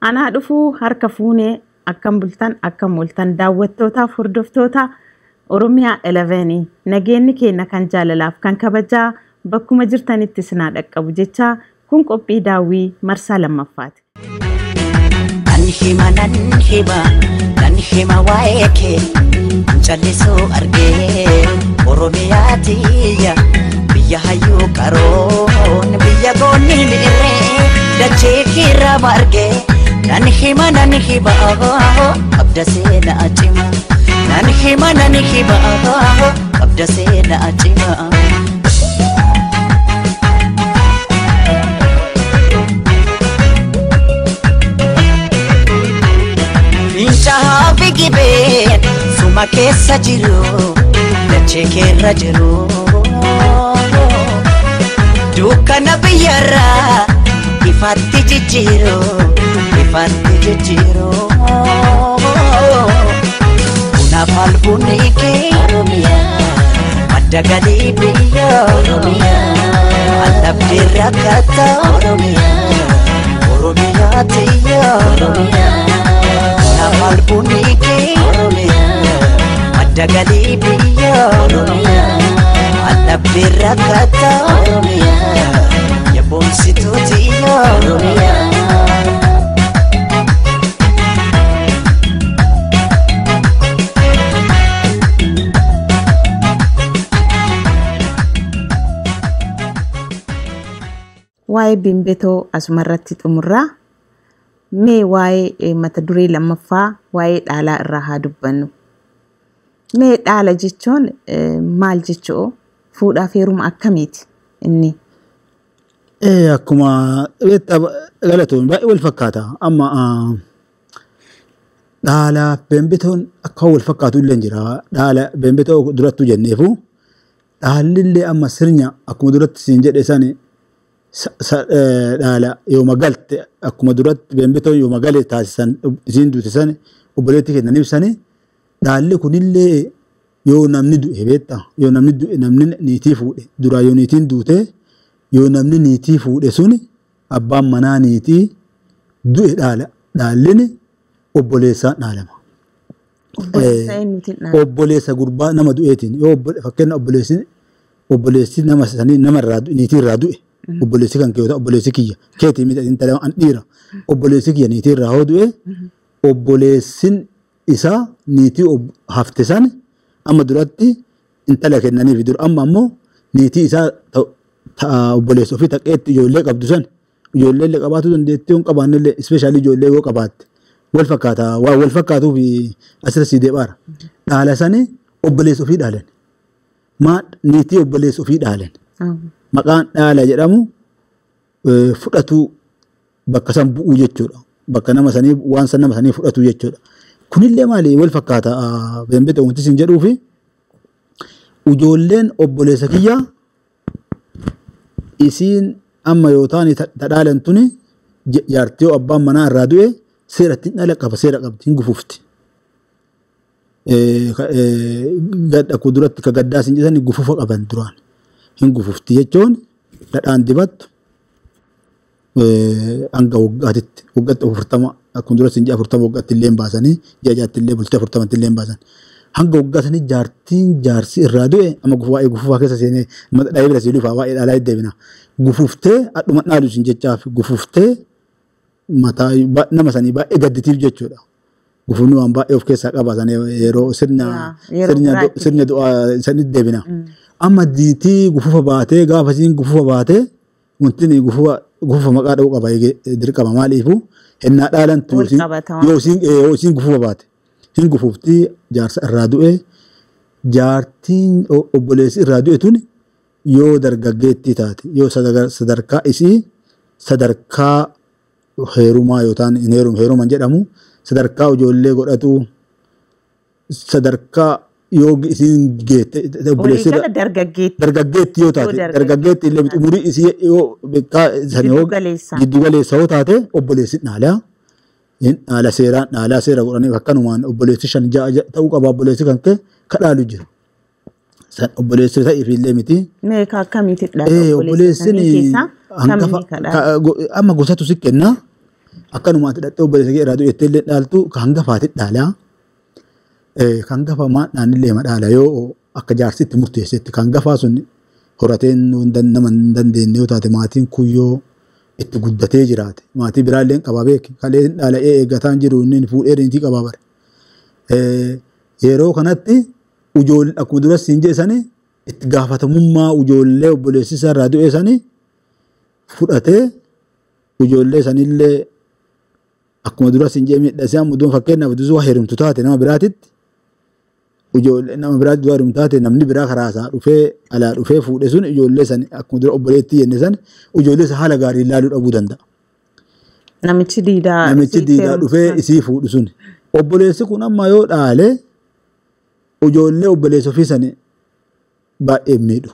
Anaa dhufuu harka fuunee akkam bultan akkam mul'atan daawwattoota furdoftoota Oromiyaa 11 nageenyi keenya kan jaalalaaf kan kabajaa bakkuma jirtanitti sinaa dhaqqabu jecha kun qophii daawwii marsaa lammaffaati. Nan hima waa'ee kee callisuu argee Oromiyaa tiyya biyya hayyuu qaroon biyya goonni miirree dachee kiirraa margee. Nan hima qabda seenaa cima. Nan hima qabda seenaa cima. Fincaa'aa fi gibeen suma keessa jiru dachee keerra jiru. Dukkana biyyarraa ifaatti jijjiiru. Ifaatti jijjiiru. Buna falbunni kee Oromiyaa madda galii biyya Oromiyaa allabdii rakkata Oromiyaa tiyya Buna falbunni kee Oromiyaa madda galii biyya Oromiyaa allabdii rakkata yaboomsituu tiyya Oromiyaa. Waa'ee bimbetoo asumarratti xumurraa mee waa'ee mata duree lammaffaa waa'ee dhaalaa irraa haa dubbannu. Mee dhaala jechuun maal jechuu fuudhaaf heeruma akkamiiti inni? Akkuma galatoon baay'ee wal fakkaata. Amma dhaala bimbetoon akka wal fakkaatu illee jira. Dhaala bimbetoo durattuu jenneefu dhaalli illee amma sirnya akkuma duratti siin jedhe sani dhaala yooma galte akkuma duratti bimbetoon yooma galee taasisan isiin duute sani obboleetti kennan ibsani dhaalli kunillee yoo namni du'e beekta yoo namni du'e namni niitii fuudhe duraa yoo niitiin duute yoo namni niitii fuudhe suni abbaan manaa niitii du'e dhaala dhaallini obboleessaan dhaalama. Obboleessa gurbaa nama du'eetiin yoo fakkeenya obboleessi nama sanii namarraa niitii irraa du'e. Obboleessi kan keewwata obboleessi kiyya keetii miidhagina intala an dhiira obboleessi kiyya niitii irraa hoo du'e obboleessin isaa niitii hafte san amma duratti intala kennaniif dur amma ammoo niitii isaa obboleessi ofii taqeetti ijoollee qabdu san ijoollee illee qabaatu dandeettii yoo qabaanne illee ispeeshaalii ijoollee yoo qabaatte wal fakkaata waa wal fakkaatuuf asirra sii deebaara dhaala sani obboleessi ofii dhaalan maa niitii obboleessi ofii dhaalan. Maqaan dhaala jedhamu fudhatu bakka san bu'uu jechuudha. Bakka nama sanii waan san nama sanii fudhatu jechuudha. Kunillee maali wal fakkaata bimbetoo wanti isin jedhuufi ijoolleen obboleessa kiyya isiin amma yoo ta'an dhaalan tuni jaartii yoo abbaan manaa irraa du'e seera ittiin dhala qaba seera qabdi hin gufufti. Akkuma duratti ka gaddaa isin jedhani gufufa qaban duraan. Hin gufufti jechuun dhadhaan dibattu hanga waggaatitti waggaatti 40 akkuma dura siin 40 waggaatti illee baasanii jajaatti illee bultee 40 illee baasan hanga waggaatanii jaartiin jaarsi irraa du'e amma waa'ee gufufaa keessa seenee dhaabee bira siiluu fa'aa waa'ee dhaalaa deebina gufuftee adhuma dhaalu siin jechaaf gufuftee mataa nama sanii baay'ee gadditiif jechuudha. Gufufni waan baay'ee of keessaa qabaatan yeroo sirna du'aa sanitti deebina. Amma diitii gufufa baatee gaafa isiin gufufa baatee wanti gufufa maqaa dha'uu qaba dirqama maaliifu hennaa dhaalan yoo isiin gufufa baate hin gufuftii jaarsa irraa du'e jaartiin obboleessi irraa du'e tuni yoo dargaggeettii taate yoo sadarkaa isii sadarkaa heerumaa yoo ta'an hin heeruman jedhamu sadarkaa ijoollee godhatu sadarkaa yoo isiin geette obboleessi dargaggeetti yoo taate dargaggeetti illee umurii isii yoo beekaa giddu galeessa yoo taate obboleessi dhaalaa dhaala seera godhaniif akkanumaan obboleessi 5 6 ta'uu qaba obboleessi kan kee kadhaalu jiru. Obboleessi ta'eef illee miti. Meeqa akkamitti dhaala obboleessi keessaa amma gosatu si kenna akkanumaatti dhadhee obboleessa kee irraa du'ettee illee dhaaltu kan hangafaati dhaalaa. Kan hangafa maadhaan illee madhaala yoo akka jaarsitti murteessetti kan hangafaa sun horateen nama hin dandeenye yoo taate maatiin kuyyoo itti guddatee jiraate maatii biraallee qabaa beeki kalee dhaala'ee eeggataan jiru inni fuudhee rintii qabaa bare. Yeroo kanatti ijoollee akkuma duras siin jeesanii itti gaafatamummaa ijoollee obboleessi isaa irraa du'e sanii fudhatee ijoollee sanillee akkuma duras siin jee miidhasee amma fakkeenyaaf dusuu heerumtu taate nama biraatitti ijoollee nama biraatti du'a heerumtu taate namni biraa karaa isaa dhufee alaa dhufee fuudhe sun ijoollee san akkuma dura obboleetti jenne san ijoollee isa haala gaarii ilaaluu dhabuu danda'a. Namichi diidaa dhufee isii fuudhu sun obboleessi kun amma yoo dhaale ijoollee obboleessa ofii sanii baay'ee miidhu.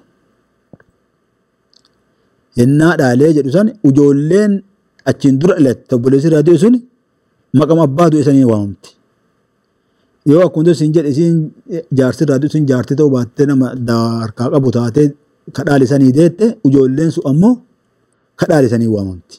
Yennaa dhaalee jedhu san ijoolleen achiin dura ilatte obboleessi irraa du'e sun maqama abbaa du'e sanii waamamti. Yoo akkuma isin jedhe isin jaarsi irraa du'e isin jaartii ta'uu baattee nama harkaa qabu taatee kadhaalisanii deette ijoolleen sun ammoo kadhaalisanii waamamti.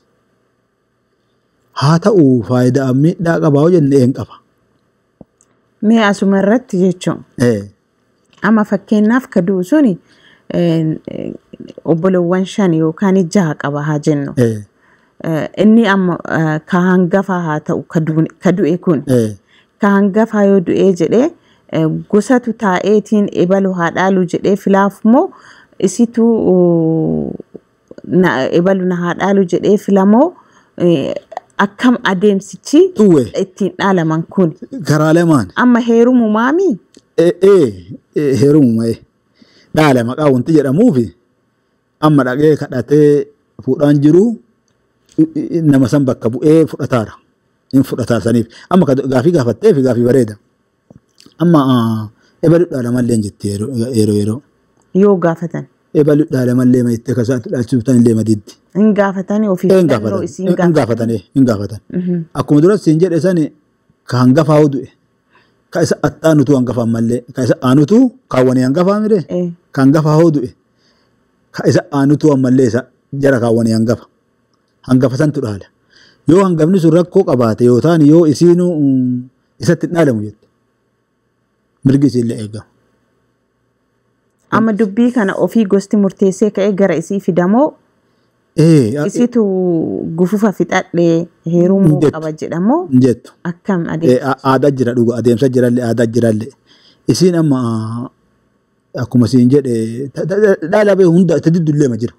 Haa ta'u faayidaa miidhaa qabaa hoo jennee hin qaba. Mee asuma irratti jechuun amma fakkeenyaaf kaduu suni obbolowwan 5 yookaan 6 qaba haa jennu. Inni amma ka hangafa haa ta'u kadu'e kun ka hangafa yoo du'ee jedhee gosatu taa'eetiin ebalu haa dhaalu jedhee filaaf moo isitu ebalu na haa dhaalu jedhee filamoo akkam adeemsichi ittiin dhaalaman kun karaa lamaan amma heerumu maami heerumu dhaala maqaa wanti jedhamuufi amma dhaqee kadhatee fuudhaan jiru nama san bakka bu'ee fudhataara in fudhataa saniif amma gaafii gaafattee fi gaafii bareeda amma ebalu dhaalamallee jetti yeroo yoo gaafatan ebalu dhaalamallee ma jettee kasaatti dhaalchiftan illee madiddi hin gaafatanii ofii fudhannoo isiin gaafatan akkuma duras siin jedhe sani ka hangafaa du'e ka isa attaanutu hangafaan mallee ka isa aanutu kaawwanii hangafaa mire ka hangafaa du'e ka isa aanutu ammallee isa jara kaawwanii hangafa santu dhaala yoo hangafni sun rakkoo qabaate yoo ta'an yoo isiinu isatti hin dhaalamu jette mirgi isiillee eegama. Amma dubbii kana ofii gosti murteessee ka'ee gara isii fidamoo isitu gufufa fixadhee heerumuu qaba jedhamoo jettu akkam aadaa jira dhuga adeemsa jirallee aadaa jirallee isiin amma akkuma siin jedhe dhaala bee hunda itti diddullee ma jira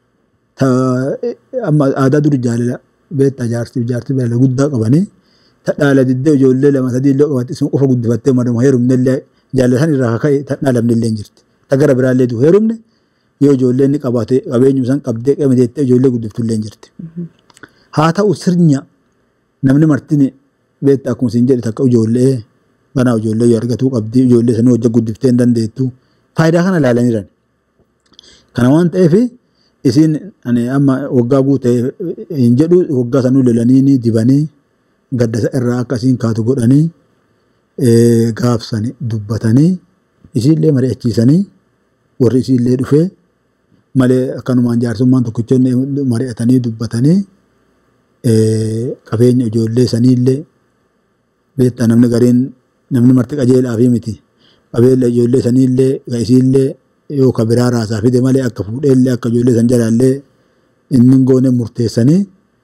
amma aadaa duri jaalala beektaa jaartii beela guddaa qabanii dhaala diddee ijoollee 2-3 illee qabatte isin qofa guddifattee madama heerumnellee jaalatan irraa kaka'e dhaalamnellee hin jirti tagara biraallee du heerumne yoo ijoolleen ni qabaate qabeenyu san qabdee qabateettee ijoollee guddiftullee hin jirti. Haa ta'u sirnya namni martini beektaa akkuma siin jedhe takka ijoollee banaa ijoollee yoo argatuu qabdi ijoollee sanii hojja guddiftee hin dandeettu faayidaa kana ilaalaniiran. Kana waan ta'eef isin amma waggaa guutee hin jedhu waggaa sanuu lolanii dibanii gaddasa irraa akkasiin kaatu godhanii gaafsanii dubbatanii isiillee mari'achiisanii warri isiillee dhufee malee akkanumaan jaarsummaan tokkichoonni mari'atanii dubbatanii qabeenya ijoollee saniillee beektaa namni gariin namni marti qajeelaa fi miti qabeenya ijoollee saniillee isiillee yoo ka biraa raasaa fide malee akka fuudheellee akka ijoollee san jalaallee inni goone murteessanii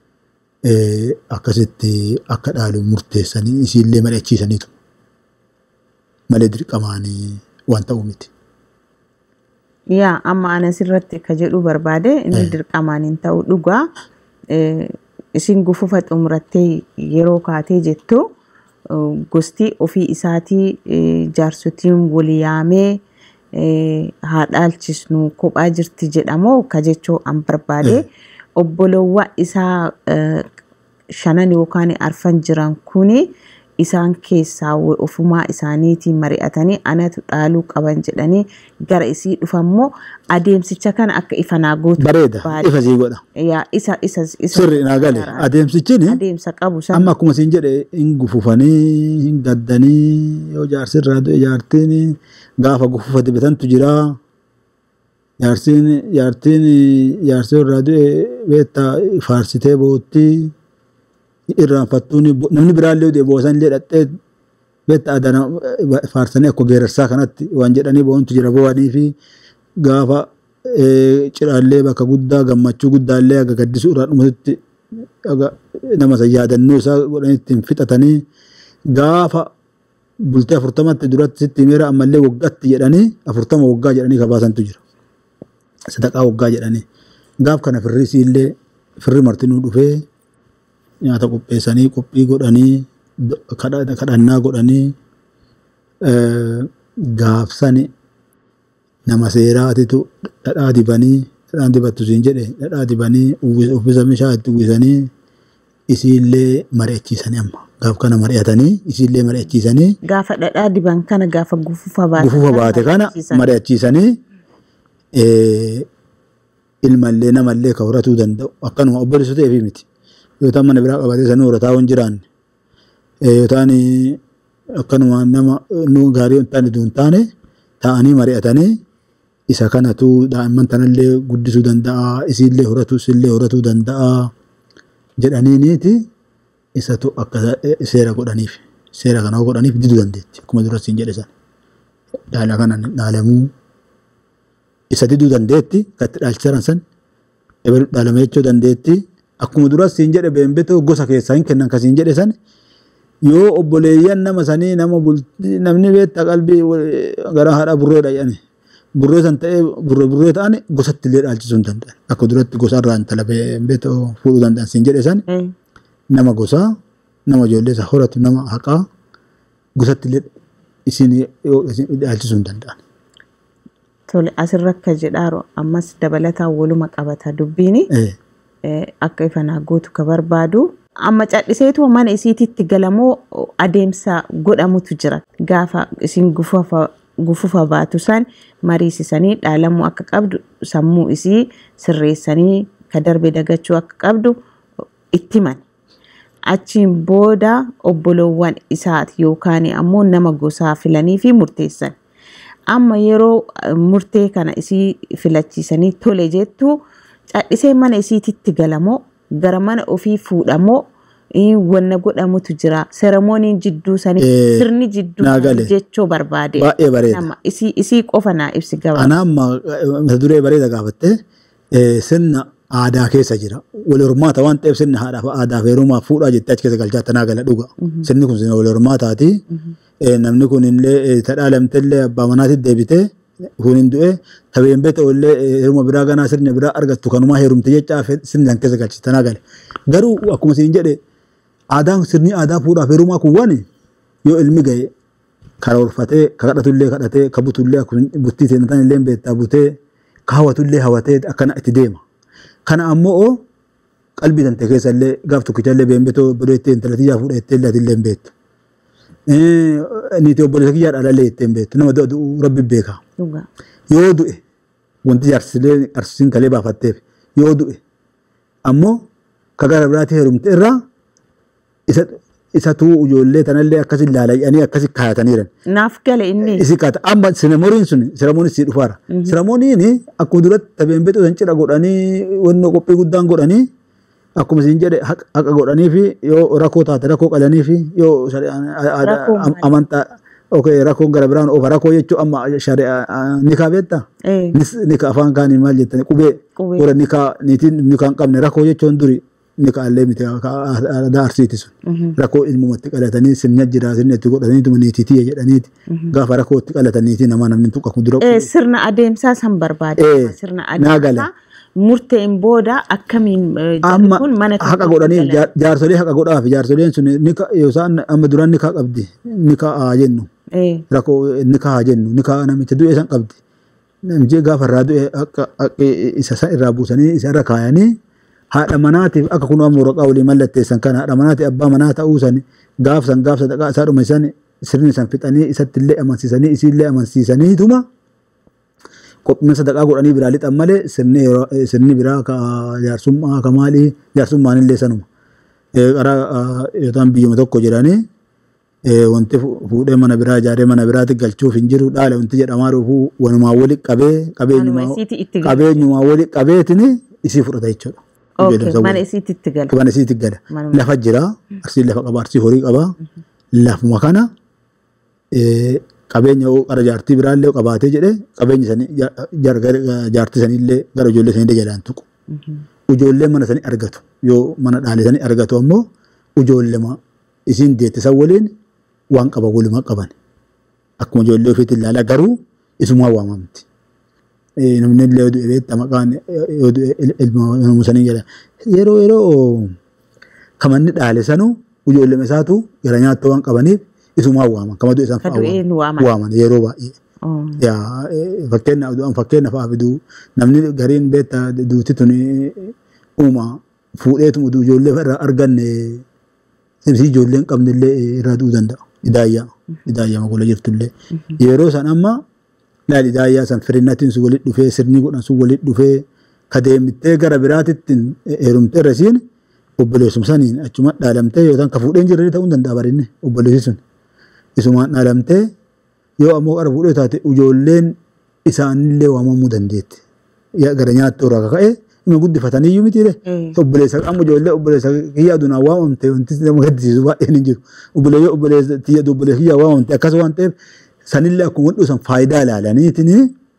akkasitti akka dhaalu murteessanii isiillee mari'achiisaniitu malee dirqamaanii waan ta'u miti. Yaa amma anas irratti ka jedhu barbaade inni dirqamaan hin ta'u dhugaa isin gufufa xumurattee yeroo kaatee jettu gosti ofii isaatii jaarsotiin wali yaamee haa dhaalchisnu kophaa jirti jedhamoo ka jechuu an barbaade obbolowwan isaa 5 yookaan 4 jiran kuni isaan keessaa ofumaa isaaniitiin mari'atanii anatu dhaaluu qaban jedhanii gara isii dhufammoo adeemsicha kana akka ifanaa gootu bareeda ifa sii godha yaa isa sirri naa gale adeemsichini adeemsa qabu san amma akkuma siin jedhe hin gufufanii hin gaddanii yoo jaarsi irraa du'e jaartiin gaafa gufufa dibatantu jira jaartiin irraa du'e beektaa faarsitee bootti irraanfattuun namni biraallee deebi'ee boosanillee dhaqxee beektaa adana faarsanii akka geerarsaa kanatti waan jedhanii boontu jira bo'anii fi gaafa ciraallee bakka guddaa gammachuu guddaallee aga gaddisuu irraa dhumutti nama san yaadannoo isaa godhanii ittiin fixatanii gaafa bultee 40tti duratti sitti meera ammallee waggaatti jedhanii 40 waggaa jedhanii kabaasantu jira. Sadaqaa waggaa jedhanii gaaf kana firri isiillee firri martinuu dhufee nyaata qopheessanii qophii godhanii kadhannaa godhanii gaafsani nama seeraatitu dhadhaa dibanii dhadhaan dibattu siin jedhe dhadhaa dibanii uffisa meeshaa itti uwwisanii isiillee mari'achiisanii amma gaaf kana mari'atanii isiillee mari'achiisanii gaafa dhadhaa diban kana gaafa gufufa baate kana mari'achiisanii ilmallee namallee ka horatuu danda'u akkanuma obboleessu ta'eefi miti yoo ta'an mana biraa qabatee sanuu horataa hin jiraanne yoo ta'an akkanuma nama nu gaarii hin taane duun taane ta'anii mari'atanii isa kanatu daa'imman tanallee guddisuu danda'a isiillee horatuu isillee horatuu danda'a jedhaniiniiti isatu akka seera godhaniif seera kana godhaniif diduu dandeetti akkuma duratti hin jedhe san dhaala kanan dhaalamuu isa diduu dandeetti katti dhaalchisaran san ebalu dhaalama jechuu dandeetti akkuma duratti hin jedhe beembetoo gosa keessaa hin kennan kasiin jedhe san yoo obboleeyyan nama sanii namni beektaa qalbii gara haadha burree dhayane burree san ta'ee burree ta'an gosatti illee dhaalchisuu hin danda'an akka duratti gosarraa intala beembetoo fuudhuu danda'an siin jedhe san nama gosaa nama ijoollee isa horatu nama haqaa gosatti illee isin dhaalchisuu hin danda'an. Tole asirra akka jedhaaru ammas dabalataan waluma qabata dubbiini akka ifanaa gootu ka barbaadu amma cadhiseetu mana isiititti galamoo adeemsa godhamutu jira gaafa isin gufufa baatu san mariisisanii dhaalamuu akka qabdu sammuu isii sirreessanii ka darbe dagachuu akka qabdu ittiman achiin booda obbolowwan isaati yookaan ammoo nama gosaa filanii fi murteessan amma yeroo murtee kana isii filachiisanii tole jettu cadhisee mana isiititti galamoo gara mana ofii fuudhamoo wanna godhamutu jira seremooniin jidduu sanii sirni jidduu jechoo barbaade baay'ee bareeda nama isii qofa naa ibsi gaba ana amma mata duree bareeda gaafatte sirna aadaa keessa jira wal hormaata waan ta'eef sirna aadaa fi heerumaa fuudhaa jettee achi keessa galchaa tanaa gala dhuga sirni kun sirna wal hormaataati namni kun illee tadhaalamtellee abbaa manaatitti deebitee kunin du'e tabeen beeta illee heeruma biraa ganaa sirna biraa argattu kanumaa heerumte jechaa sirna keessa galchite tanaa gale garuu akkuma siin jedhe aadaan sirni aadaa fuudhaaf heerumaa kun waan yoo ilmi ga'e karoorfatee kadhatullee kadhatee kabutullee buttii seenatan illee beektaa butee kaawwatullee hawatee akkana itti deema kana ammoo qalbii tante keessa illee gaaf tokkichallee beembetoo bodeettee intalatiyyaa fuudhettee illee atillee beektu niitii obboleessa kiyyaa dhaalallee ittiin beektu nama du'u rabbi beeka yoo du'e wanti jaarsilee arsiin kalee baafatteef yoo du'e ammoo kagara biraatti heerumte irraa isatu ijoollee tanallee akkasi ilaalanii akkasi kaayataniiran. Naaf gale inni. Isi kaata amma seremooniin sun seremoonii si dhufaara. Seremooniin akkuma duratti tabeen beektu san cidha godhanii wanno qophii guddaan godhanii akkuma siin jedhe haqa godhanii fi yoo rakkoo taate rakkoo qalanii fi yoo amantaa rakkoon gara biraan oofa rakkoo jechuun amma nikaa beektaa? Nikaa afaan kaanii maal jettanii qubee warra nikaa niitiin nikaa hin qabne rakkoo jechuun duri nikaa illee miti aadaa arsiiti sun rakkoo ilmumatti qalatanii sirna jira sirna itti godhatanii tuma niitiitii jedhaniiti gaafa rakkoo itti qalataniiti namni tuqa kudura. Sirna adeemsaa san barbaade sirna adeemsaa. Murteen booda akkamiin kun mana haqa godhanii jaarsolee haqa godhaaf jaarsoleen sun nika yoosaan amma duraan nikaa qabdi nikaa haa jennu rakkoo nikaa haa jennu nikaa namicha du'e san qabdi namichi gaafa irraa du'e akka isa san irraa buusanii isa irra kaayanii haadha manaatiif akka kun amma waraqaa walii mallatteessan kan haadha manaatiif abbaa manaa ta'uu san gaafsan gaafsa dhaqaa isaa dhuma isan sirni san fixanii isatti illee amansiisanii isiillee amansiisaniituma qophiin sadaqaa godhanii biraa lixan malee sirni biraa ka jaarsummaa ka maalii jaarsummaan illee sanuma qaraa yootaan biyyuma tokko jedhanii wanti fuudhee mana biraa ijaaree mana biraatti galchuuf hin jiru dhaala wanti jedhamaa dhufu wanumaa wali qabee qabeenyumaa wali qabeetini isii fudhata jechuudha. mana isiitti gala. Mana isiitti gala. Lafa jira. Arsiin lafa qaba. Arsii horii qaba. Lafuma kana qabeenya qara jaartii biraallee qabaatee jedhee qabeenyi sanii jaartii sanillee gara ijoollee sanii jalaan tuqu. Ijoolleen mana sanii argatu. Yoo mana dhaalee sanii argatu ammoo ijoollee isiin deette san waliin waan qaba walumaa qaban. Akkuma ijoollee ofiitti ilaalaa garuu isumaa waamamti. Namni illee oduu beektaa maqaan ilma sanii jedha. Yeroo kamanni dhaale sanuu ijoollee isaatu gara nyaattuu waan qabaniif isumaa waaman. Kamatu isaan fa'aa waaman yeroo baay'ee. Fakkeenya fa'aa fiduu namni gariin beektaa duuti tuni uuma fuudheetu ijoollee irraa arganne simsii ijoolleen qabnillee irraa du'uu danda'a. Idaayyaa magaalaa jirtullee. Yeroo san amma laal idaayyaa san firinnaatiin sun walitti dhufee sirni godhan sun walitti dhufee kadeemittee gara biraatitti heerumtee rasiin obboleessum saniin achuma dhaalamtee yoo ta'an ka fuudheen jiranii ta'uu danda'a barinne obboleessi sun. Isumaan dhaalamtee yoo ammoo qara fuudhee taate ijoolleen isaanillee waamamuu dandeetti. Gara nyaattuu irraa ka'ee ima guddifatanii iyyuu mitiire. Obboleessa amma ijoollee obboleessa kiyyaa adunaa waamamte wanti nama gaddisiisu baay'een hin jiru. Obboleessa kiyyaa waamamte akkas waan ta'eef sanillee akkuma dhusan faayidaa ilaalaniitini.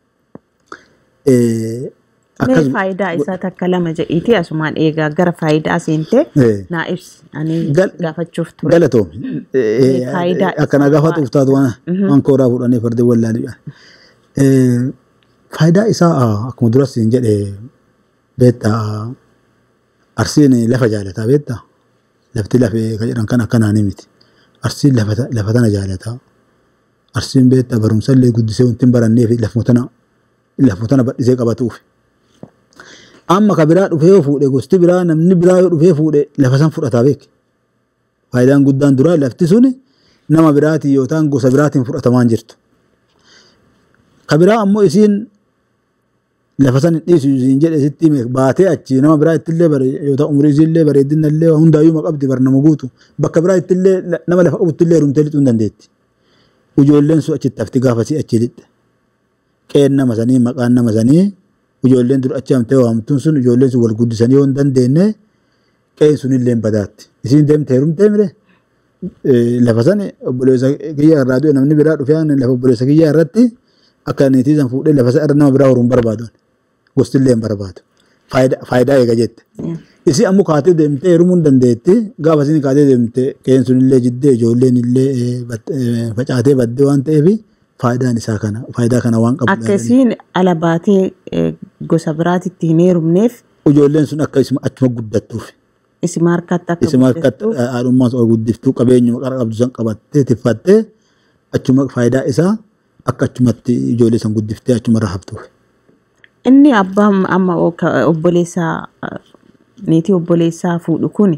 Mee faayidaa isaa takka lama jedhiiti asumaan eegaa gara faayidaa seentee naa ibsi ani gaafachuuf ture. Galatoomi. Akkana gaafatuuf taatu waan kooraa fuudhanii fardeen wallaalii. Faayidaa isaa akkuma duras hin jedhe beektaa arsiin lafa jaalataa beektaa lafti lafee kan jedhan kan akkanaanii miti. Arsiin lafa tana jaalataa. Arsiin beektaa barumsallee guddisee wanti hin barannee fi lafuma tana badhisee qabatuuf. Amma ka biraa dhufee yoo fuudhe gosti biraa namni biraa yoo dhufee fuudhe lafa san fudhataa beeke. Faayidaan guddaan duraa lafti suni nama biraatiin yoo ta'an gosa biraatiin fudhatamaan jirtu. Ka biraa ammoo isiin lafa san hin dhiisu isiin jedhe sitti hime baatee achi nama biraa ittillee yoo ta'u umurii isiillee bareedinallee hundaayyuu maqabdi bar nama guutu bakka biraa ittillee nama lafa qabuttillee heerumtee lixuu hin dandeetti. Ijoolleen sun achitti hafti gaafasii achi lixxe. Qeen nama sanii maqaan nama sanii ijoolleen dur achi hamtee waamtuun sun ijoolleen sun wal guddisanii yoo hin dandeenye qeen sunillee badaatti. Isiin deemtee heerumtee mire lafa san obboleessa kiyyaa irraa du'e namni biraa dhufee lafa obboleessa kiyyaa irratti akka niitii san fuudhee lafa irra nama biraa horuun barbaadu. Gostillee hin barbaadu. Faayidaa eega jette. Isi ammoo kaatee deemtee heerumuu hin dandeetti. Gaafa isin kaatee deemtee qeen sunillee jiddee ijoolleen illee facaatee baddee waan ta'eef faayidaan isaa kana. Faayidaa kana waan qabu. Akka isiin ala baatee gosa biraatitti hin heerumneef. Ijoolleen sun akka achuma guddattuuf. Isima harkatti akka guddattuuf. Isima harkatti haadhummaa ol guddiftuu qabeenyuma qara qabdu san qabattee tiffattee achuma faayidaa isaa akka achumatti ijoollee san guddiftee achuma rahabtuuf. Inni abbaan amma obboleessaa niitii obboleessaa fuudhu kuni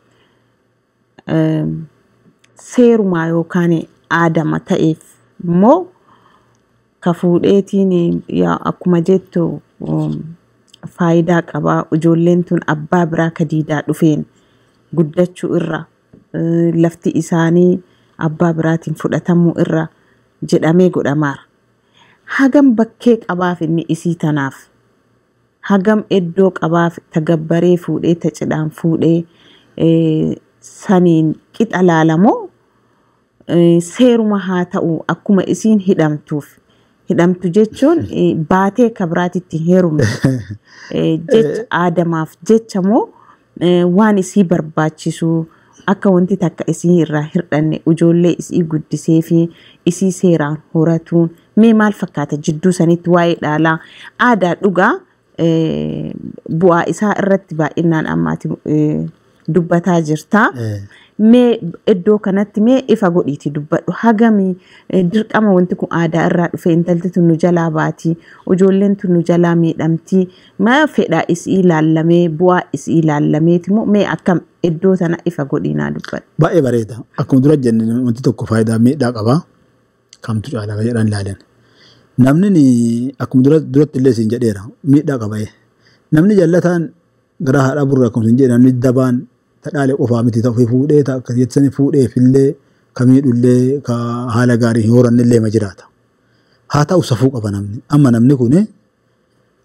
seerumaa yookaan aadama ta'eef immoo ka fuudheetiin akkuma jettu faayidaa qabaa ijoolleen tun abbaa biraa ka diidaa dhufeen guddachuu irra lafti isaanii abbaa biraatiin fudhatamuu irra jedhamee godhamaara. Hagam bakkee qabaaf inni isii tanaaf hagam iddoo qabaaf tagabbaree fuudhee tacidhaan fuudhee saniin qixa laalamoo seeruma haa ta'u akkuma isiin hidhamtu jechuun baatee kabiraatitti heerumne jecha aadamaaf jecha moo waan isii barbaachisu akka wanti takka isii irraa hirdhanne ijoollee isii guddisee fi isii seeraan horatuun mee maal fakkaata jidduu sanitti waa'ee dhaalaa aadaa dhugaa bu'aa isaa irratti baay'inaan ammaati dubbataa jirta. Mee iddoo kanatti mee ifa godhiiti dubbadhu hagamii dirqama wanti kun aadaa irraa dhufe intalti tun nu jalaa baati ijoolleen tun nu jalaa miidhamti maa fedhaa isii ilaallamee bu'aa isii ilaalameeti moo mee akkam iddoo tana ifa godhiinaa dubbadhu. Baay'ee bareeda akkuma dura jenne wanti tokko faayidaa miidhaa qaba kamtu caalaa jedhan ilaalan. Namni akkuma duratti illee siin jedheera miidhaa qaba. Namni jallataan gara haadha burra akkuma siin jedhe namni dabaan tadhaalee qofaa miti ta'uu fuudhee akka jettanii fuudheefillee kamiidhullee ka haala gaarii hin horannillee ma jiraata. Haa ta'u safuu qaba namni. Amma namni kun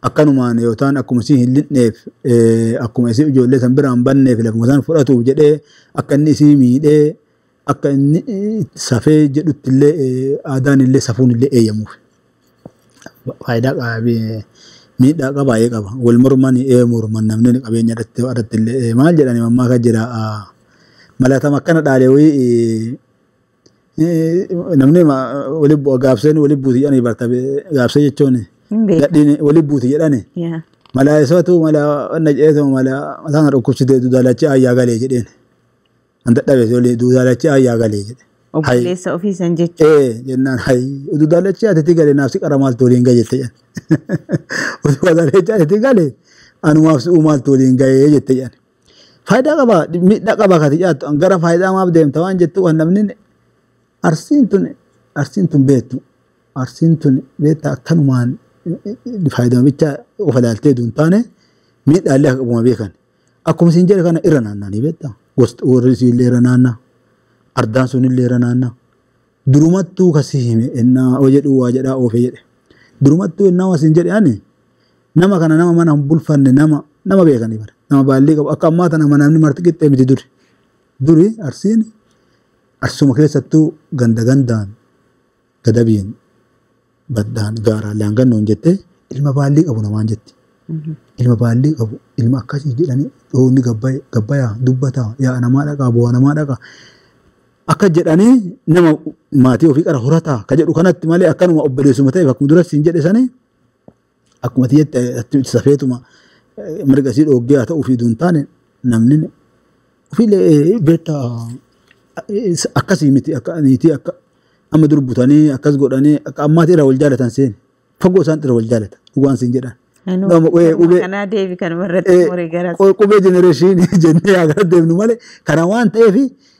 akkanumaan yootaan akkuma isin hin lidneef akkuma isin ijoollee san biraan banneef lafuma san fudhatuuf jedhee akka inni isii miidhee akka inni safee jedhutti illee aadaan illee safuun illee eeyyamuuf. Faayidaa qabaa miidhaa qabaa qaba. Wal morman morman namni qabeenya irratti illee maal jedhani mammaa kan jira malaatama akkana dhaalee wayii namni wali gaabseen wali buuti jedhanii barta gaabsee jechuun gadhiin wali buuti jedhani. Malaa isaatu malaa wanna jedheetu malaa mataan dhukkubsitee duudaalachee ayyaa galee jedheen. An dadhabee olii duudaalachee ayyaa galee jedhe. Obboleessa ofiisan jechuudha. Jennaan duudaalachee ati galee naaf si qara maaltu waliin gahe jette jedhan. Duudaalachee ati galee anumaaf si maaltu waliin gahee jette jedhan. Faayidaa qaba miidhaa qaba kati jaattu gara faayidaa maaf deemta waan jettu waan namni arsiin tun beektu arsiin tun beekta akkanumaan faayidaa bicha of ilaaltee duun taane miidhaallee akkuma beekan akkuma isin jedhe kana irra naannanii beekta gosti warri isiillee irra naannaa ardaan sunillee irra naannaa durumattuu kasii hime ennaa jedhu waa jedhaa oofee jedhe durumattuu ennaa waa isin jedhe ani nama kana nama mana hin bulfanne nama beekanii bara nama baallii qabu akka ammaa tana namni marti qixxee miti duri arsiin arsuma keessattuu gandaan gadabiin baddaan gaaraallee hangannoon jettee ilma baallii qabu namaan jetti. Ilma baallii qabu ilma akkasii jedhanii dhoonni gabbayaa dubbataa yaa namaa dhaqaa bu'aa namaa dhaqaa akka jedhanii nama maatii ofii qara horataa ka jedhu kanatti malee akkanuma obboleessuma ta'eef akkuma duratti hin jedhe sanii akkuma tiyyatti safeetuma mirga isii dhoggee haa ta'uu fi duun taane namni ofiilee beektaa akkasii miti akka niitii akka amma durbutanii akkas godhanii akka ammaati irra wal jaalatan seen fagoo isaan irra wal jaalata dhugaan siin jedhan. Kanaa deebi kan irratti umurii garas. Qubee jenereeshinii jennee haa deemnu malee kana waan ta'eef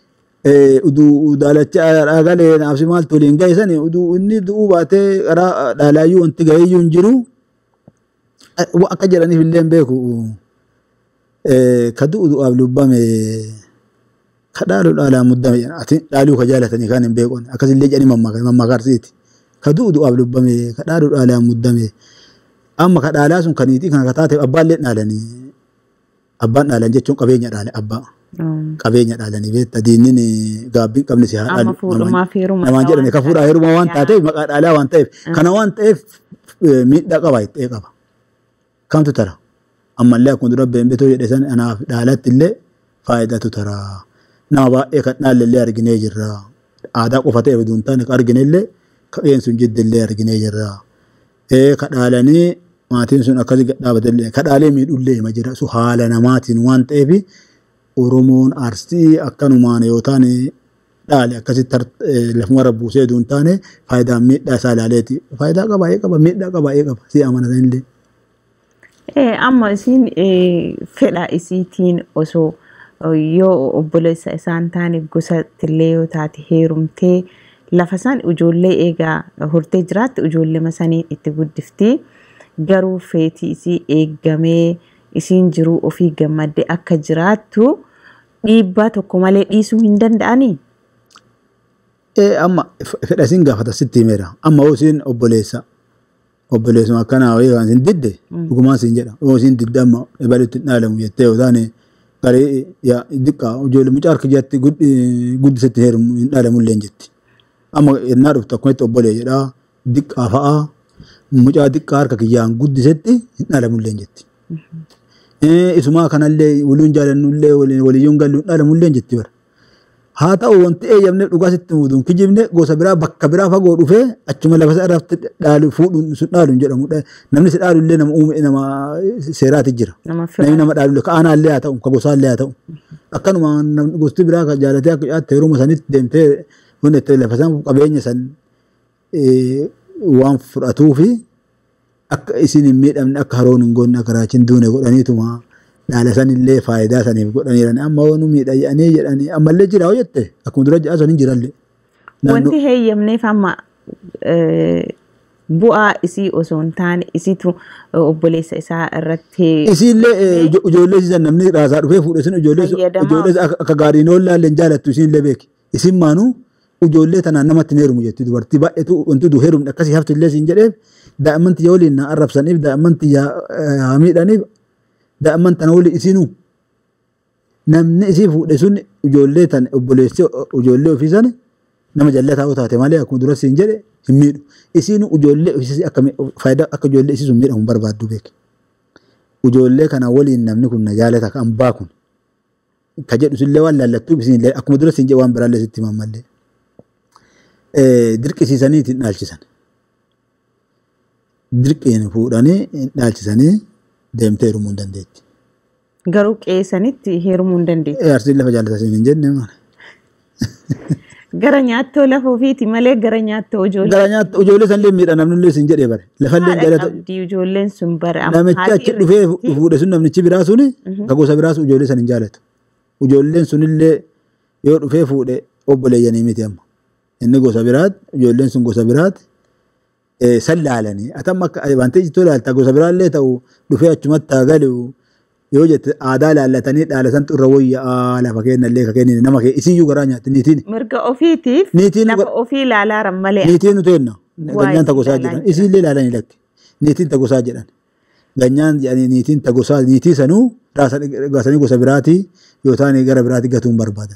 uduu daalachaa dhaagalee naafsi maaltu waliin gahe sani uduu inni du'uu baatee karaa dhaalaayyuu wanti gaheeyyuu hin jiru akka jedhaniif illee hin beeku ka du'uudhaaf lubbame ka dhaaluu dhaalaa muddame ati dhaaluu ka jaalatanii kan hin beekon akkasillee jedhanii mammakarsiiti ka du'uudhaaf lubbame ka dhaaluu dhaalaa muddame amma ka dhaalaa sun kaniitii kana ka taateef abbaallee dhaalanii abbaan dhaalan jechuun qabeenya dhaale abbaa qabeenya dhaalanii beekta diinnin gaabbiin qabne si haa dhaalu namaan jedhame ka fuudhaa heerumaa waan taateef maqaa dhaalaa waan ta'eef kana waan ta'eef miidhaa qaba itti qaba kamtu tara ammallee akkuma dura beembetoo jedhe san anaaf dhaalatti illee faayidatu tara nama baay'ee kan dhaallee arginee jirra aadaa qofa ta'eef duun taane argine illee qabeen sun jiddillee arginee jirra ka dhaalanii maatiin sun akkasii gadhaabatallee ka dhaalee miidhullee hima jira su haala namaatiin waan ta'eef Oromoon arsii akkanumaan yoo taane dhaale akkasitti lafuma rabbuusee duun taane faayidaan miidhaa isaa ilaaleeti faayidaa qaba miidhaa qaba si amanatan illee. Amma isin fedha isiitiin osoo yoo obboleessa isaan taane gosatillee yoo taate heerumtee lafa san ijoollee eegaa hortee jiraatti ijoollee masanii itti guddiftii garuu feetii isii eeggamee isiin jiruu ofii gammaddee akka jiraattu dhiibbaa tokko malee dhiisuu hin danda'anii. Amma fedha isin gaafata sitti himeera amma yoo isin obboleessuma akkanaa wayii waan isin didde dhugumaan isin jedha yoo isin didde amma ebalitti hin dhaalamu jettee yoo taane garee diqqaa ijoollee mucaa harka jatti guddisetti heerumu hin dhaalamullee jetti amma ennaa dhuftu akkumatti obbolee jedhaa diqqaa fa'aa mucaa diqqaa harka kiyyaan guddisetti hin dhaalamullee jetti. Isumaa kanallee waliin jaalannullee waliyyuun galluun dhaalamullee jetti bara. Haa ta'u wanti eeyyamne dhugaa sitti muuduun kijibne gosa biraa bakka biraa fagoo dhufee achuma lafa isaa irratti dhaalu fuudhuun sun dhaaluun jedhamu. Namni si dhaalullee nama uume nama seeraati jira. Namni nama dhaalullee ka'aanaallee haa ta'u ka gosaallee haa ta'u. Akkanuma gosti biraa kan jaalatee akka dhiyaatte yeroo sanitti deemtee wanti itti lafa isaan qabeenya san waan fudhatuu fi akka isin hin miidhamne akka haroon hin goonne akka raachiin duune godhaniituma dhaala sanillee faayidaa saniif godhaniiran amma waan miidha jedhanii jedhanii ammallee jira hoo jette akkuma dura jedhaa saniin jirallee. Wanti heeyyamneef amma bu'aa isii osoo hin taane isiitu obboleessa isaa irratti. Isiillee ijoollee isiisan namni raasaa dhufee fuudhe sun ijoollee akka gaariin oollaallee hin jaalattu isiillee beeki. Isin maanuu ijoollee tanaan namatti heerumu jetti dubartii baay'eetu wanti du heerumni akkasii hafti illee siin jedheef daa'imman tiyya waliin na arrabsaniif daa'imman tiyya miidhaniif daa'imman tana waliin isinuu namni isii fuudhe sun ijoollee tan obboleessi ijoollee ofii sana nama jallataa taate malee akkuma dura siin jedhe hin miidhu isinuu ijoollee ofii akka faayidaa akka ijoollee isii sun miidhamu barbaaddu beek ijoollee kana waliin namni kun na jaalata kan baa kun ka jedhu sillee waan laallattuu isin akkuma dura siin jedhe waan biraallee sitti mammallee dirqisiisaniitiin dhaalchisan. Dirqiin fuudhanii dhaalchisanii deemtee heerumuu hin dandeetti. Garuu qeessanitti heerumuu hin dandeetti. Arsiin lafa jaallatasiin hin jenne maal. Gara nyaattoo lafa ofiiti malee gara nyaattoo ijoollee. Gara nyaattoo ijoollee sanillee miidha namni illee sin jedhee bare. Lafallee jaalata. Ijoolleen sun bare. Namichi achi dhufee fuudhe sun namnichi biraa suni ka gosa biraa sun ijoollee san hin jaalatu. Ijoolleen sunillee yoo dhufee fuudhe obboleeyyanii miti amma. Inni gosa biraati ijoolleen sun gosa biraati. Sallaalanii atam akka wanti jitu laalta gosa biraallee ta'u dhufee achumatti galu yoo jette aadaa laallatanii dhaalatan xurra wayyaa lafa kennallee ka kennin nama kee isiyyuu garaa nyaatti niitiin. Mirga ofiitiif lafa ofii laalaaran malee. Niitiin nuti enna ganyaan tagosaa jedhan isiillee laalanii lakki niitiin tagosaa jedhan ganyaan jedhanii niitiin tagosaa niitii sanuu raasanii gosa biraatii yoo ta'an gara biraatii gatuun barbaadan.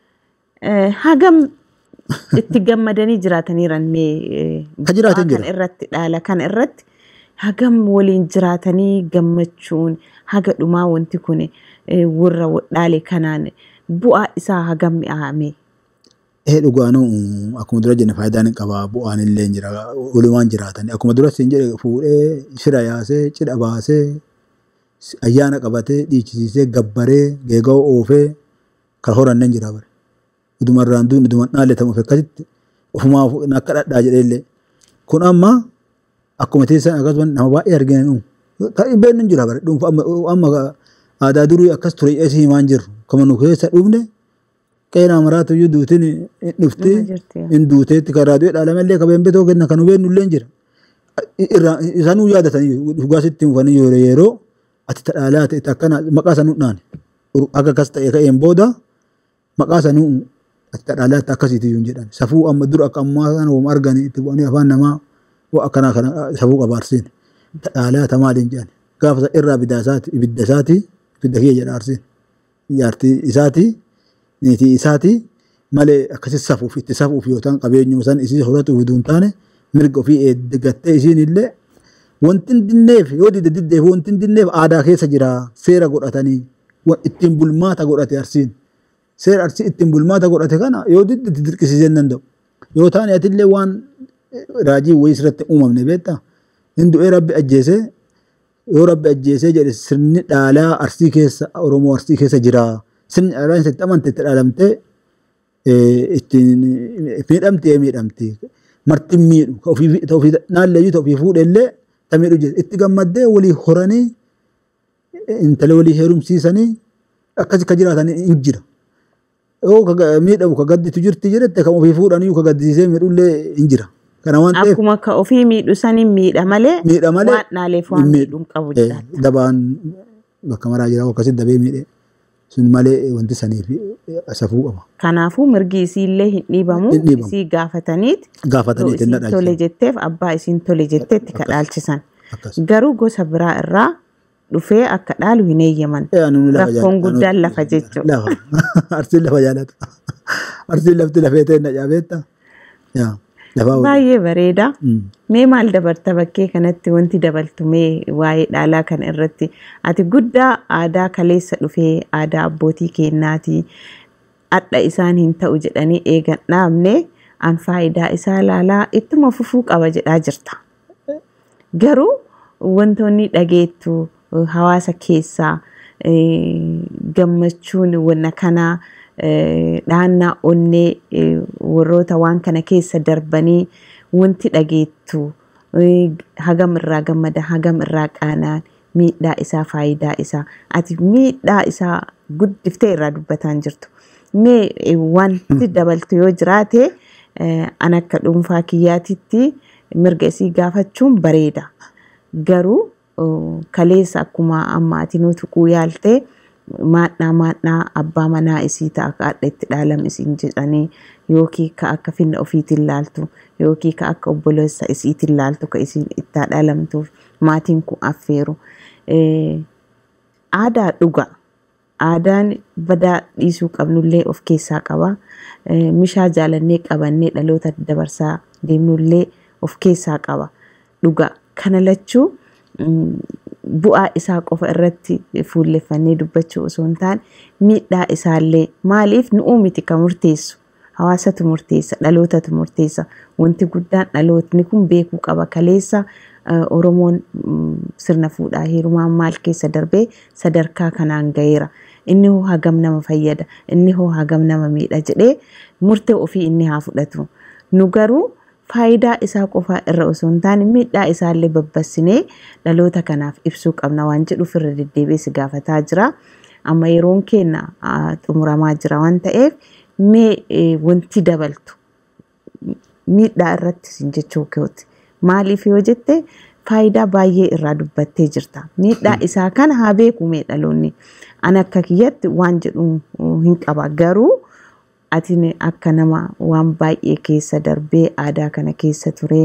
Hagam itti gammadanii jiraataniiran mee kan irratti dhaala kan irratti hagam waliin jiraatanii gammachuun haga dhumaa wanti kun warra dhaale kanaan bu'aa isaa hagam mi'aame. Dhugaanuu akkuma dura jenne faayidaan qaba bu'aan illee jira walumaan jiraatanii akkuma dura siin jedhe fuudhee shira yaasee cidha baasee ayyaana qabatee dhiichisiisee gabbaree geega'oo oofee kan horannan jira bare. Udumarraan duun uduman dhaaletamu akkasitti ofumaa akka dhadhaa jedheellee kun amma akkuma teessan akkasumas nama baay'ee arginu kan beeknu jira bare dhuunfa amma aadaa durii akkas ture eessi himaan jirru kama nu keessa dhufne qeena maraatu iyyuu duutiin dhufti hin duuteetti kan raadiyoo dhaalamallee qabeen betoo kenna kan beeknu illee jira isaanuu yaadatanii dhugaasitti hufanii yeroo ati dhaalaa ta'e akkana maqaa sanuu dhaane akka akkas ta'e ka'een booda maqaa sanuu ati dhalaatti akkasiiti yuun jedhan safuu amma dura akka ammaa kana wam arganii itti bu'anii afaan namaa waa akkanaa kana safuu qabaarsiin dhalaata maaliin jedhan gaafa irraa ibidda isaati ibidda kiyya jedha arsiin jaartii isaati niitii isaati malee akkasi safuuf itti safuuf yoo ta'an qabeenyuma san isii horatu huduun taane mirga ofii eeggattee isiin illee wanti hin dinneef yoo diddeef wanti hin dinneef aadaa keessa jira seera godhatanii ittiin bulmaata godhate arsiin. Seera arsii ittiin bulmaata godhate kana yoo didde dirqisiisee hin danda'u. Yoo ta'an atillee waan raajii wayii sirratti uumamne beektaa hin du'ee rabbi ajjeesee yoo rabbi ajjeesee jedhe sirni dhaalaa arsii keessa Oromoo arsii keessa jira. Sirni dhaalaa isa itti amante itti dhaalamtee ittiin miidhamti. Martiin miidhu ofii naalleeyyuu ta'u ofii fuudhellee ta miidhu jedhe itti gammaddee walii horanii intala walii heerumsiisanii akkasii ka jiraatanii hin jira. Yoo miidhamu ka gadditu jirti jedhette kan ofii fuudhanii ka gaddisiisee miidhullee hin jira. Kana waan ta'eef akkuma ka ofii miidhu saniin miidha malee waan dhaaleef waan miidhuun qabu jedha. Dabaan bakka maraa jira akkasitti dabee miidhe sun malee wanti saniif safuu qaba. Kanaafuu mirgi isiillee hin dhiibamu isii gaafataniiti isiin tole jetteef abbaa isiin tole jetteetti ka dhaalchisan. Garuu gosa biraa irraa dhufee akka dhaalu hin eeyyaman. Rakkoon guddaan lafa jechuudha. Arsiin lafa jaalata. Arsiin lafti lafee ta'e na jaabeetta. Baay'ee bareeda. Mee maal dabarta bakkee kanatti wanti dabaltu mee waa'ee dhaalaa kan irratti ati guddaa aadaa kaleessa dhufee aadaa abbootii keenyaati adda isaan hin ta'u jedhanii eegan dhaabne an faayidaa isaa laalaa ittuma fufuu qaba jedhaa jirta. Garuu wantoonni dhageettu hawaasa keessaa gammachuun wanna kanaa dhaannaa onnee warroota waan kana keessa darbanii wanti dhageettu hagam irraa gammada hagam irraa qaanaan miidhaa isaa faayidaa isaa ati miidhaa isaa guddiftee irraa dubbataan jirtu mee wanti dabaltu yoo jiraate an akka dhuunfaa kiyyaatitti mirga isii gaafachuun bareeda garuu kaleessa akkuma amma ati nuti yaaltee maadhaa abbaa manaa isii ta'a akka adda itti dhaalam isiin jedhanii yookiin ka akka finna ofiitiin laaltu yookiin ka akka obboleessa isiitiin laaltu ka isiin itti dhalamtuuf maatiin kun affeeru. Aadaa dhuga. Aadaan badaa dhiisuu qabnullee of keessaa qaba. Mishaa jaalannee qabannee dhaloota dabarsaa deemnullee of keessaa qaba. Dhuga kana lachuu bu'aa isaa qofa irratti fuulleffannee dubbachuu osoo hin taane miidhaa isaallee maaliif nu'uu miti kan murteessu hawaasatu murteessa dhalootatu murteessa wanti guddaan dhalootni kun beekuu qaba kaleessa Oromoon sirna fuudhaa heerumaa maal keessa darbee sadarkaa kanaan gaheera inni hoo hagam nama fayyada inni hoo hagam nama miidha jedhee murtee ofii inni haa fudhatu nu garuu faayidaa isaa qofa irra osoo hin taane miidhaa isaallee babbassinee dhaloota kanaaf ibsuu qabna waan jedhuuf irra deddeebi'ee si gaafataa jira. Amma yeroon keenya xumuramaa jira waan ta'eef mee wanti dabaltu miidhaa irratti sin jechuu keeti. Maaliif yoo jette faayidaa baay'ee irraa dubbattee jirta. Miidhaa isaa kana haa beeku mee dhaloonni. Ani akka kiyyatti waan jedhu hin qaba garuu atine akka nama waan baay'ee keessa darbee aadaa kana keessa ture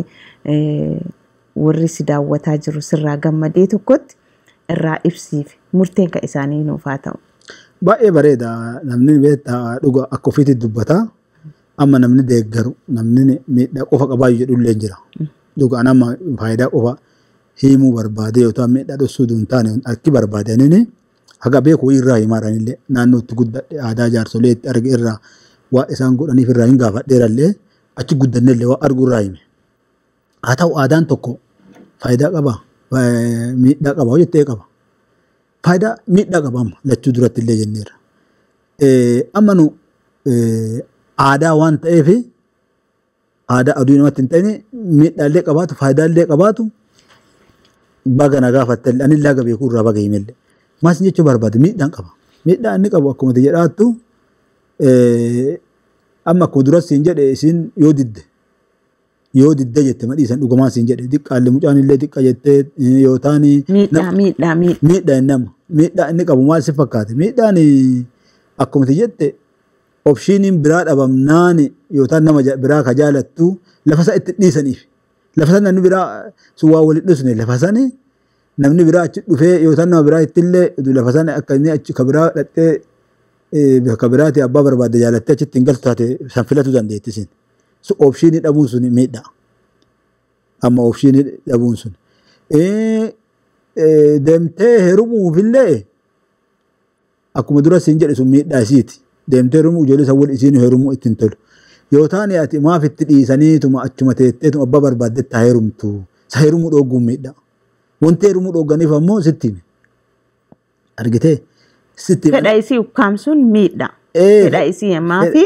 warri si daawwataa jiru sirraa gammadee tokkotti irraa ibsiif murteen ka isaanii nuuf haa ta'u. Baay'ee bareeda namni beektaa dhuga akka ofiitti dubbata amma namni deeggaru namni miidhaa qofa qabaayu jedhullee jira. Dhuga nama faayidaa qofa himuu barbaade yoo ta'u miidhaa dhoksuu hin taane akki barbaadanii haga beeku irraa himaaranillee naannootti guddadhe aadaa jaarsolee itti arge irraa waa isaan godhaniif irraa hin gaafadheerallee achi guddannellee waa argu irraa hime. Haa ta'u aadaan tokko faayidaa qaba miidhaa qaba jettee qaba. Faayidaa miidhaa qaba amma lachuu duratti illee jenneerra. Amma nu aadaa waan ta'eef aadaa aduu namatti hin ta'in miidhaallee qabaatu faayidaallee qabaatu baga na gaafatte ani illee aga beekuu irraa baga himellee. Maas jechuun barbaade miidhaan qaba. Miidhaan inni qabu akkuma jedhaattu amma akkuma duras siin jedhe isin yoo didde jette madhiisan dhugumaan siin jedhe xiqqaallee mucaan illee xiqqa jettee yoo taani miidhaa nama miidhaa inni qabu maal si fakkaate miidhaan akkuma jette opshiiniin biraa dhabamnaan yoo taan nama biraa ka jaalattu lafa isaa itti dhiisaniif lafa sana namni biraa sun waa walitti dhusne lafa sana namni biraa achi dhufee yoo taan nama biraa ittillee lafa sana akka inni achi ka biraa dhattee bakka biraati abbaa barbaadde jaalattee achitti hin galtu taate san filatu dandeetti isin. So opshiinii dhabuun sun miidhaa. Amma opshiinii dhabuun sun. Deemtee heerumuufillee akkuma dura siin jedhe sun miidhaa isiiti. Deemtee heerumuu ijoollee san wal isiin heerumuu ittiin tolu. Yoo taane ati maaf itti dhiisaniituma achuma teetteetuma abbaa barbaaddetti haa heerumtu. Sa heerumuu dhooguun miidhaa. Wanti heerumuu dhooganiif ammoo sitti hime. Argitee? Fedha isii ukkaamsuun miidhaa. Fedha isii ammaa fi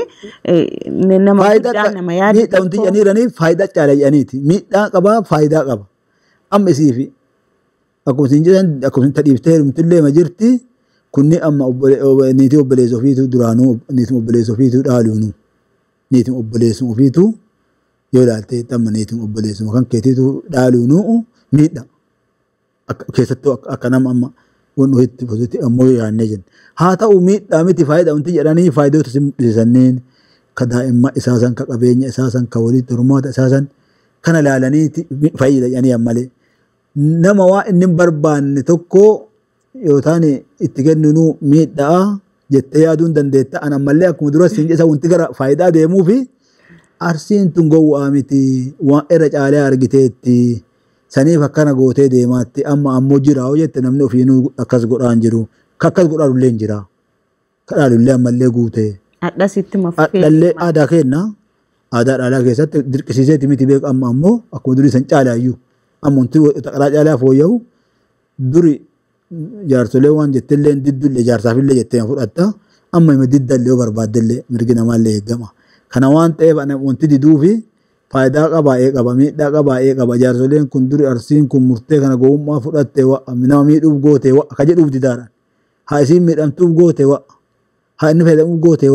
nama guddaa nama yaadu. Miidhaa wanti jedhaniiraniif faayidaa caala jedhaniiti. Miidhaa qaba faayidaa qaba. Amma isii fi akkuma isin jedhan akkuma tadhiiftee heerumtillee ma jirti. Kunni amma niitii obboleessa ofiitu duraanuu niitii obboleessa ofiitu dhaaluunu. Niitii obboleessa ofiitu yoo ilaalte amma niitii obboleessa kan keetiitu dhaaluunu miidhaa. Keessattuu akka nama amma. Wanti itti positi ammoo yaannee jenna. Haa ta'u miidhaa miti faayidaa wanti jedhanii faayidoota simbilisanneen ka daa'imman isaasan ka qabeenya isaasan ka walitti hormaata isaasan kana laalaniiti fayyida jedhanii ammalee. Nama waa inni hin barbaanne tokko yoo taane itti kenninu miidhaa jettee yaaduun dandeetta. An ammallee akkuma dura siin isa wanti gara faayidaa deemuu fi arsiin tun gowwaa miti waan irra caalee argiteetti. Saniif akkana gootee deemaatti amma ammoo jira hoo jette namni ofiinuu akkas godhaan jiru akkas godhaanullee hin jira kadhaalullee ammallee guutee. Adhasitti mafufee. Adhallee aadaa kenna aadaa dhaalaa keessatti dirqisiiseeti miti beeku amma ammoo akkuma durii san caalaayyuu amma wanti taqalaa caalaa fooyya'u duri jaarsolee waan jettellee diddullee jaarsaafillee jettee fudhatta amma hima diddallee yoo barbaaddellee mirgi namaallee eeggama. Kana waan ta'eef wanti diduufi faayidaa qabaa'ee qaba miidhaa qabaa'ee qaba jaarsoleen kun duri arsiin kun murtee kana gowwummaa fudhattee nama miidhuuf gootee akka jedhuuf didaadhaan haa isiin miidhamtuuf gootee haa inni fayyadamuuf gootee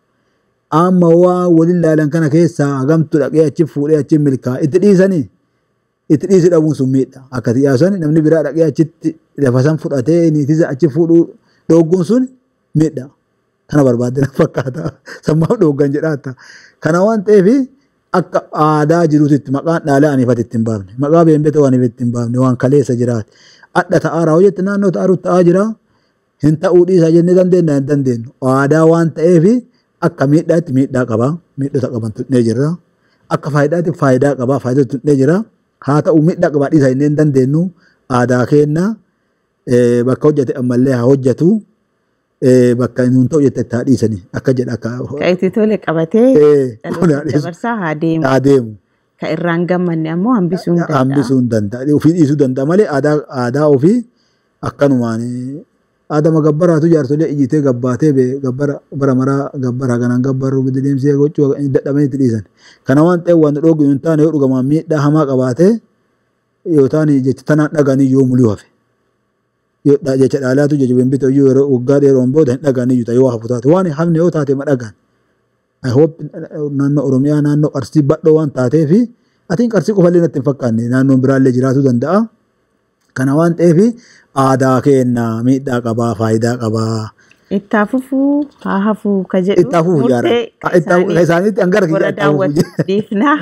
amma waa waliin laalan kana keessaa hagamtu dhaqee achi fuudhee achi milkaa itti dhiisanii itti dhiisi dhabuun sun miidha akka xiyyaasanii namni biraa dhaqee achitti lafa san fudhatee niitisa achi fuudhuu dhoogguun sun miidha kana barbaadde na fakkaata sammaa dhoogan jedhaata kana waan ta'eef akka aadaa jiruutti maqaan dhaalaa aniifati ittiin baafne maqaa beembetoo aniif ittiin baafne waan kaleessa jiraate adda ta'aaraa hojjette naannoo ta'aru ta'aa jira hin ta'uu dhiisaa jennee dandeenya hin dandeenyu aadaa waan ta'eef akka miidhaatti miidhaa qaba miidhota qaban tunnee jirra akka faayidaatti faayidaa qaba faayidaa tunnee jira haa ta'u miidhaa qaba dhiisaa jennee hin dandeenyu aadaa keenya bakka hojjete ammallee haa hojjetu bakka nuun ta'u jette taa dhiisanii akka jedha akka itti tole qabatee dabarsaa haa deemu ka irraan gammanne ammoo hambisuu hin danda'a ofii dhiisuu danda'a malee aadaa ofii akkanumaan Adama gabbaraatu jaarsolee ijjitee gabbaatee gabbara bara maraa gabbara kanaan gabbaruu bidileemsee gochuu dadhabanii itti dhiisan. Kana waan ta'eef waan dhoogu hin taane yoo dhugamaan miidhaa hamaa qabaate yoo taane jecha tanaan dhaganii yoo mul'uu hafe. Yoo jecha dhaalaatu jecha beembita iyyuu yeroo waggaa dheeroon booda hin dhaganii iyyuu ta'e yoo hafu taate waan hamne yoo taate ma dhagaan. I hope naannoo Oromiyaa naannoo Arsii badhoo waan taateef atiin Arsii qofallee natti hin fakkaanne naannoon biraallee jiraatuu danda'a. Kana waan ta'eef aadaa keenya miidhaa qabaa faayidaa qabaa. Itti fufuu haa hafuu ka jedhu. Itti fufuu jaara. Isaaniitti hangara kiyya itti fufuu. Dhiifnaa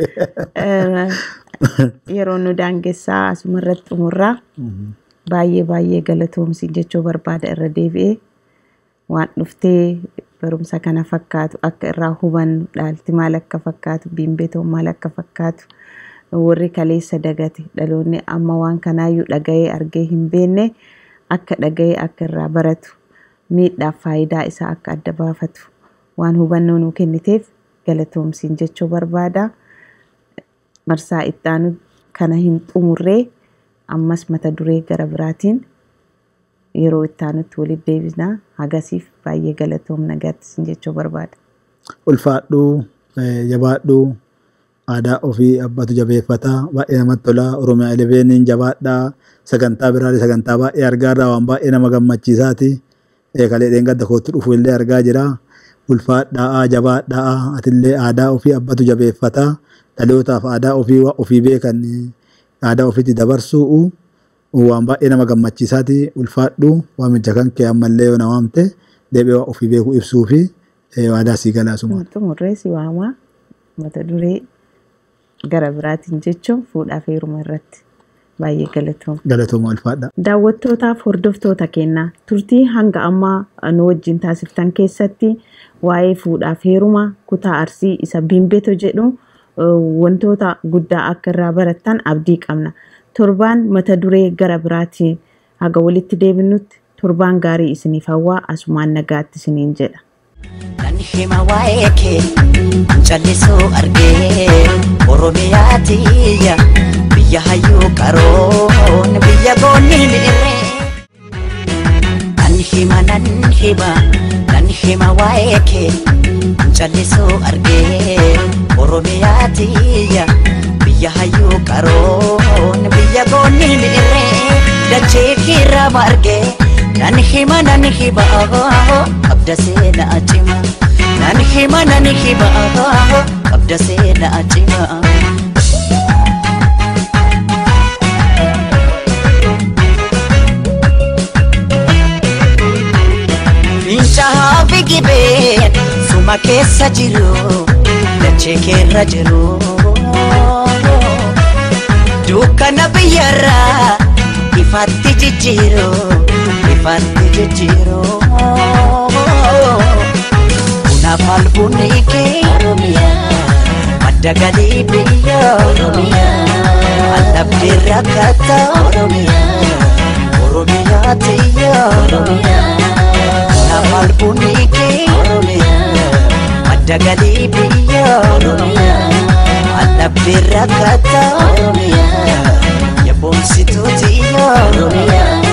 yeroo nu daangessaa asumarratti xumurraa baay'ee galatoomsi jechuu barbaada irra deebi'ee waan dhuftee barumsa kana fakkaatu akka irraa hubannu dhaalti maal akka fakkaatu biimbetoo maal akka fakkaatu. Warri kaleessa dagate dhaloonni amma waan kanaayyuu dhaga'ee argee hin beekne akka dhaga'ee akka irraa baratu miidhaaf faayidaa isaa akka adda baafatu waan hubannoo nuu kenniteef galatoomsiin jechuu barbaada. Marsaa itti aanu kana hin xumurree ammas mata duree gara biraatiin yeroo itti aanutti walitti deebisnaa hagasiif baay'ee galatoomna gaattisin jechuu barbaada. Ulfaadhuu jabaadhuu. Aadaa ofii abbatu jabeeffataa baay'ee namatti tola Oromiyaa 11 jabaadhaa sagantaa biraalee sagantaa baay'ee argaarraa waan baay'ee nama gammachiisaati kalee dheengadda kootti dhufu illee argaa jira ulfaadhaa jabaadhaa atillee aadaa ofii abbatu jabeeffataa dhalootaaf aadaa ofii beekan aadaa ofiitti dabarsuu waan baay'ee nama gammachiisaati ulfaadhuu waamicha kan kee ammallee yoo na waamte deebi'ee ofii beekuu ibsuu fi aadaa sii galaasuma. Xumurreessi waamaa mata duree gara biraatiin jechuun fuudhaaf heeruma irratti baay'ee galatooma ulfaadha. Daawwattootaaf hordoftoota keenyaa turtii hanga ammaa nu wajjin taasiftan keessatti waa'ee fuudhaaf heeruma kutaa Arsii isa Biimbeetoo jedhu wantoota guddaa akka irraa barattan abdii qabna. Torbaan mata duree gara biraatiin haga walitti deebinutti torbaan gaarii isiniif hawwaa asumaan nagaatti isiniin jedha. Kan hima waa'ee kee callisuu argee Oromiyaa tiyya biyya hayyuu qaroon biyya goonni miirree. Kan hima waa'ee kee callisuu argee Oromiyaa tiyya biyya hayyuu qaroon biyya goonni miirree. Dachee kiirraa margee nan hima abda seena acima nan hima abda seena acima. Fincaa'aa fi gibeen suma keessa jiru dachee keerra jiru dukkana biyyarraa ifatti jijjiiru. Una falbuni ke Oromiyaa madda galii biyya Oromiyaa alabdi rakkata Oromiyaa tiyya Una falbuni ke Oromiyaa madda galii biyya Oromiyaa alabdi rakkata Oromiyaa yabonsitu tiyya Oromiyaa.